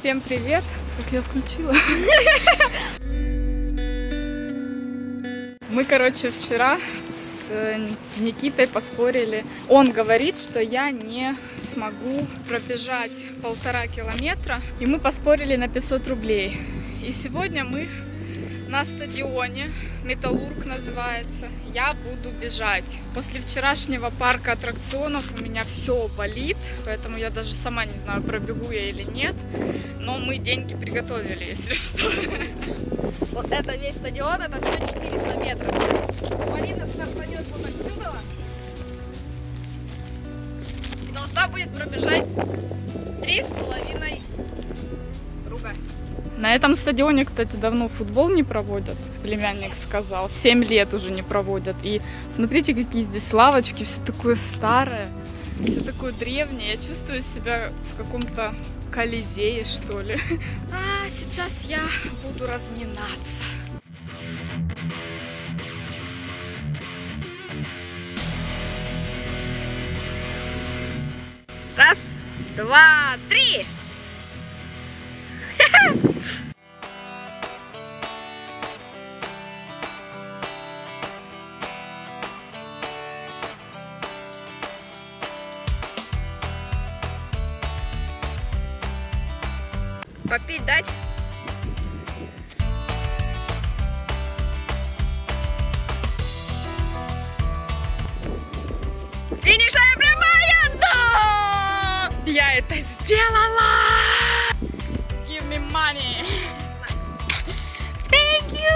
Всем привет! Как я включила? Мы, короче, вчера с Никитой поспорили. Он говорит, что я не смогу пробежать 1,5 километра. И мы поспорили на 500 рублей. И сегодня мы на стадионе, Металлург называется. Я буду бежать. После вчерашнего парка аттракционов у меня все болит, поэтому я даже сама не знаю, пробегу я или нет. Но мы деньги приготовили, если что. Вот это весь стадион, это все 400 метров. Полина стартанет вот отсюда. И должна будет пробежать 3,5 круга. На этом стадионе, кстати, давно футбол не проводят, племянник сказал. 7 лет уже не проводят. И смотрите, какие здесь лавочки, все такое старое, все такое древнее. Я чувствую себя в каком-то колизее, что ли. А сейчас я буду разминаться. Раз, два, три! Попить дать? Финишная прямая! Да! Я это сделала! Give me money! Thank you!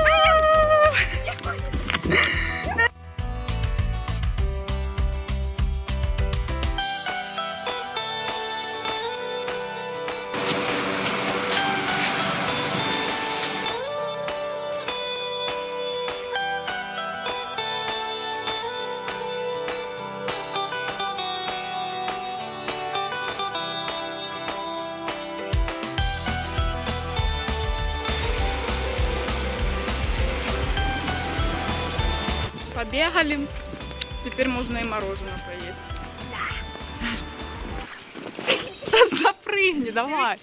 Побегали, теперь можно и мороженое поесть. Да. Запрыгни, давай.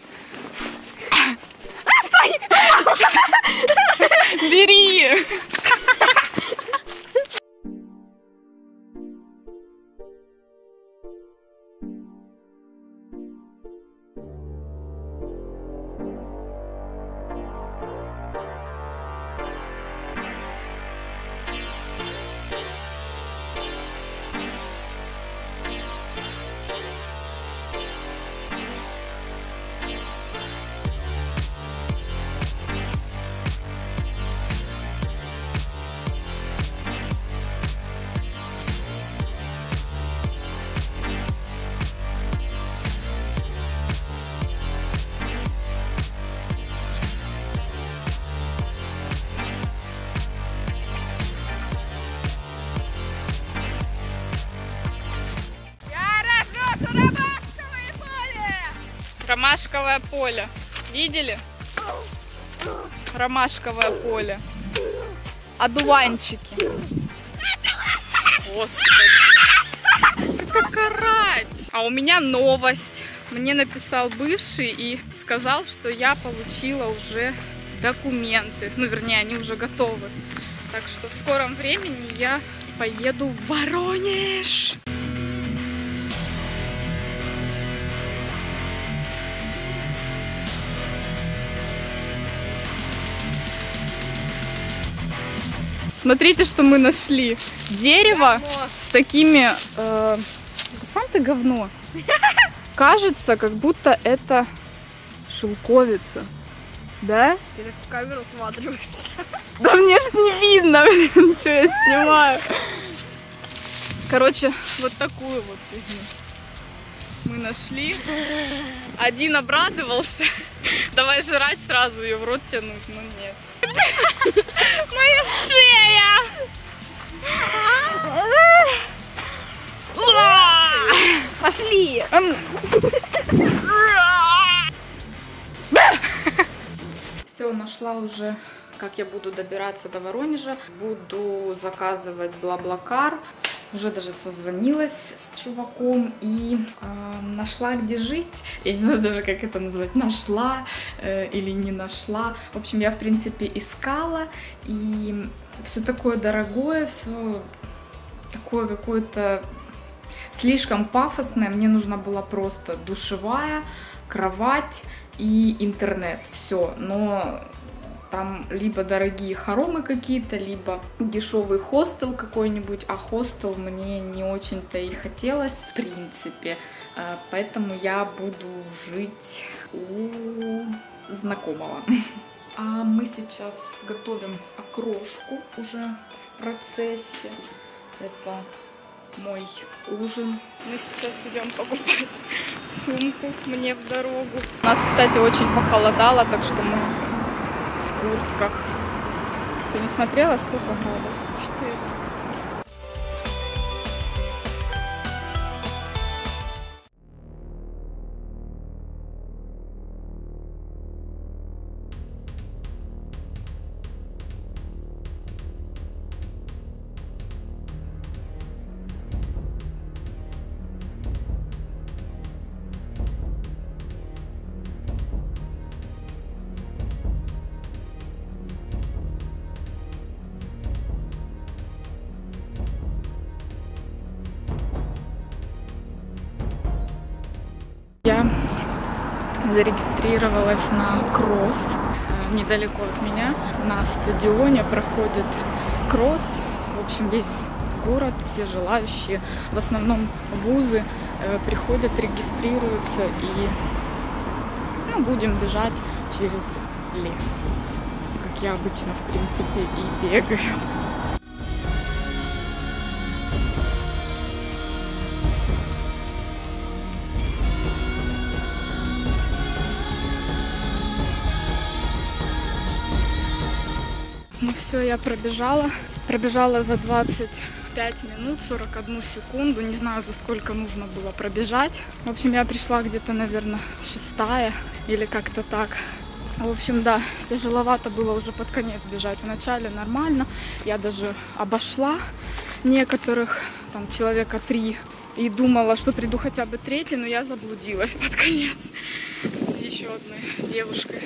Стой! Бери. Ромашковое поле. Видели? Ромашковое поле. Одуванчики. Господи. Что карать? А у меня новость. Мне написал бывший и сказал, что я получила уже документы. Ну, вернее, они уже готовы. Так что в скором времени я поеду в Воронеж. Смотрите, что мы нашли. Дерево с такими... Сам ты говно. Кажется, как будто это шелковица. Да? Ты так в камеру всматриваешься. Да мне ж не видно, блин, что я снимаю. Короче, вот такую вот фигню мы нашли. Один обрадовался. Давай жрать сразу, ее в рот тянуть, но нет. Моя шея! Пошли! Все, нашла уже, как я буду добираться до Воронежа. Буду заказывать Блаблакар. уже даже созвонилась с чуваком и нашла, где жить. Я не знаю даже, как это назвать, нашла или не нашла. В общем, я, в принципе, искала, и все такое дорогое, все такое какое-то слишком пафосное. Мне нужна была просто душевая, кровать и интернет. Все, но там либо дорогие хоромы какие-то, либо дешевый хостел какой-нибудь, а хостел мне не очень-то и хотелось, в принципе. Поэтому я буду жить у знакомого. А мы сейчас готовим окрошку уже в процессе. Это мой ужин. Мы сейчас идем покупать сумку мне в дорогу. У нас, кстати, очень похолодало, так что мы в куртках. Ты не смотрела, сколько градусов? 4. Я зарегистрировалась на кросс недалеко от меня. На стадионе проходит кросс. В общем, весь город, все желающие, в основном вузы, приходят, регистрируются, и будем бежать через лес, как я обычно, в принципе, и бегаю. Ну все, я пробежала за 25 минут 41 секунду, не знаю, за сколько нужно было пробежать. В общем, я пришла где-то, наверное, 6-я или как-то так. В общем, да, тяжеловато было уже под конец бежать. Вначале нормально, я даже обошла некоторых, там человека 3, и думала, что приду хотя бы 3-й, но я заблудилась под конец с еще одной девушкой.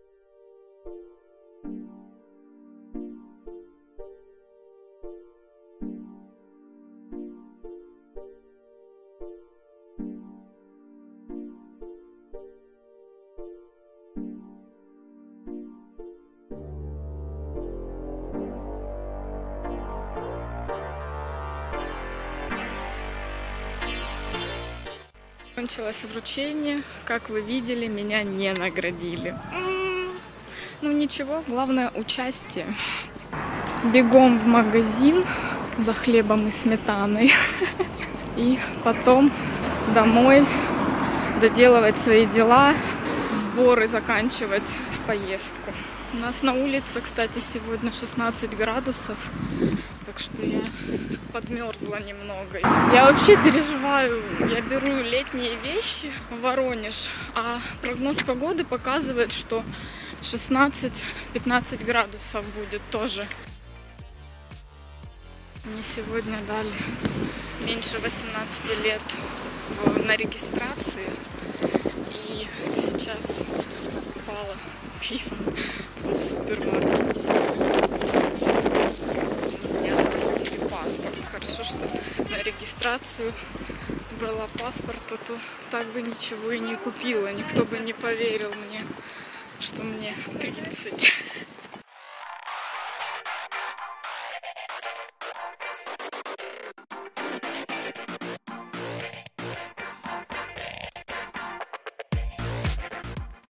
Закончилось вручение. Как вы видели, меня не наградили. Ну ничего, главное участие. Бегом в магазин за хлебом и сметаной. И потом домой доделывать свои дела, сборы заканчивать в поездку. У нас на улице, кстати, сегодня 16 градусов. Так что я подмерзла немного. Я вообще переживаю. Я беру летние вещи в Воронеж, а прогноз погоды показывает, что 16-15 градусов будет тоже. Мне сегодня дали меньше 18 лет на регистрации. И сейчас упала пиво в супермаркете. Паспорт. Хорошо, что на регистрацию брала паспорт, а то так бы ничего и не купила. Никто бы не поверил мне, что мне 30.